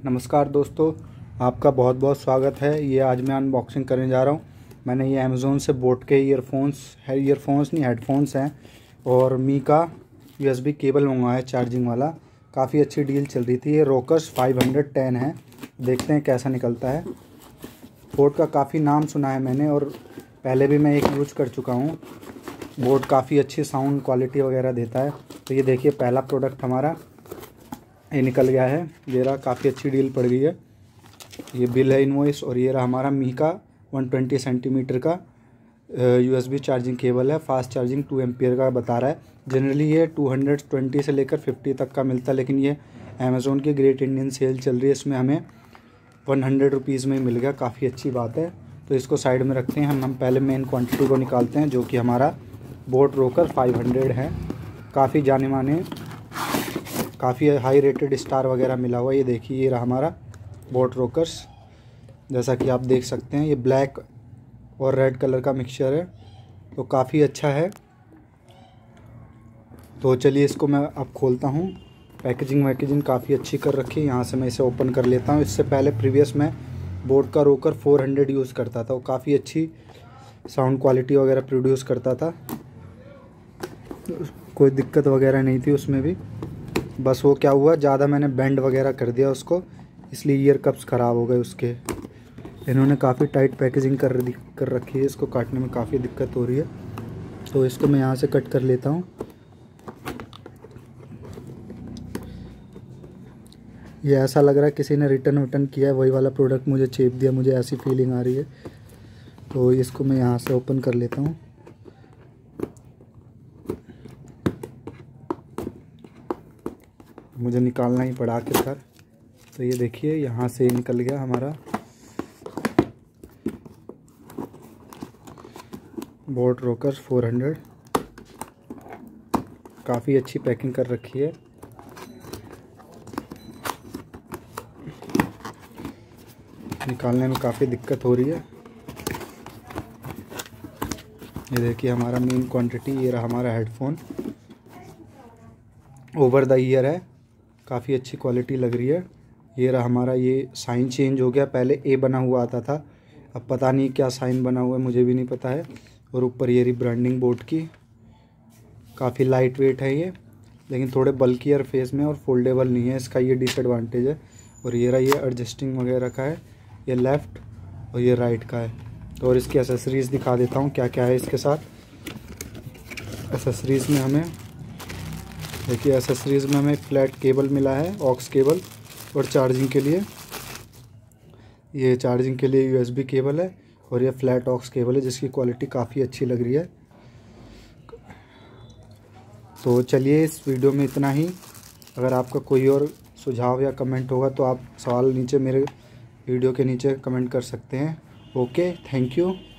नमस्कार दोस्तों, आपका बहुत बहुत स्वागत है। ये आज मैं अनबॉक्सिंग करने जा रहा हूँ। मैंने ये अमेज़ोन से बोट के ईयरफोन्स नहीं हेडफोन्स हैं और मी का USB केबल मंगवाया है चार्जिंग वाला। काफ़ी अच्छी डील चल रही थी। ये रोकर्स 510 है। देखते हैं कैसा निकलता है। बोट का काफ़ी नाम सुना है मैंने और पहले भी मैं एक यूज कर चुका हूँ। बोट काफ़ी अच्छी साउंड क्वालिटी वगैरह देता है। तो ये देखिए पहला प्रोडक्ट हमारा ये निकल गया है। ये रहा, काफ़ी अच्छी डील पड़ गई है। ये बिल है इनवॉइस और ये रहा हमारा मी का 120 सेंटीमीटर का USB चार्जिंग केबल है। फास्ट चार्जिंग 2 एम्पियर का बता रहा है। जनरली ये 220 से लेकर 50 तक का मिलता है, लेकिन ये अमेज़ोन की ग्रेट इंडियन सेल चल रही है, इसमें हमें 100 रुपीज़ में मिल गया। काफ़ी अच्छी बात है। तो इसको साइड में रखते हैं। हम पहले मेन क्वान्टिटी को निकालते हैं, जो कि हमारा बोट रोकर 500 है। काफ़ी जाने माने, काफ़ी हाई रेटेड स्टार वगैरह मिला हुआ। ये देखिए, ये रहा हमारा बोट रोकर्स। जैसा कि आप देख सकते हैं, ये ब्लैक और रेड कलर का मिक्सचर है, तो काफ़ी अच्छा है। तो चलिए इसको मैं अब खोलता हूँ। पैकेजिंग काफ़ी अच्छी कर रखी है। यहाँ से मैं इसे ओपन कर लेता हूँ। इससे पहले प्रीवियस मैं बोट का रोकर 400 यूज़ करता था। वो काफ़ी अच्छी साउंड क्वालिटी वगैरह प्रोड्यूस करता था। कोई दिक्कत वगैरह नहीं थी उसमें भी। बस वो क्या हुआ, ज़्यादा मैंने बेंड वगैरह कर दिया उसको, इसलिए ईयर कप्स ख़राब हो गए उसके। इन्होंने काफ़ी टाइट पैकेजिंग कर रखी है। इसको काटने में काफ़ी दिक्कत हो रही है। तो इसको मैं यहाँ से कट कर लेता हूँ। ये ऐसा लग रहा है किसी ने रिटर्न किया है, वही वाला प्रोडक्ट मुझे चेप दिया, मुझे ऐसी फीलिंग आ रही है। तो इसको मैं यहाँ से ओपन कर लेता हूँ। मुझे निकालना ही पड़ा आखिरकार। तो ये देखिए, यहाँ से निकल गया हमारा बोट रोकर 400। काफ़ी अच्छी पैकिंग कर रखी है। निकालने में काफ़ी दिक्कत हो रही है। ये देखिए हमारा मेन क्वांटिटी। ये रहा हमारा हेडफोन, ओवर द ईयर है। काफ़ी अच्छी क्वालिटी लग रही है। ये रहा हमारा, ये साइन चेंज हो गया। पहले ए बना हुआ आता था, अब पता नहीं क्या साइन बना हुआ है, मुझे भी नहीं पता है। और ऊपर ये रही ब्रांडिंग बोट की। काफ़ी लाइट वेट है ये, लेकिन थोड़े बल्कियर फेस में और फोल्डेबल नहीं है, इसका ये डिसएडवांटेज है। और ये रहा, ये एडजस्टिंग वगैरह का है। ये लेफ़्ट और ये राइट का है। तो और इसकी एसेसरीज़ दिखा देता हूँ क्या क्या है इसके साथ। एसेसरीज़ में हमें देखिए, एसेसरीज़ में हमें फ्लैट केबल मिला है, ऑक्स केबल, और चार्जिंग के लिए ये चार्जिंग के लिए USB केबल है। और ये फ्लैट ऑक्स केबल है, जिसकी क्वालिटी काफ़ी अच्छी लग रही है। तो चलिए इस वीडियो में इतना ही। अगर आपका कोई और सुझाव या कमेंट होगा तो आप सवाल नीचे मेरे वीडियो के नीचे कमेंट कर सकते हैं। Okay, thank you.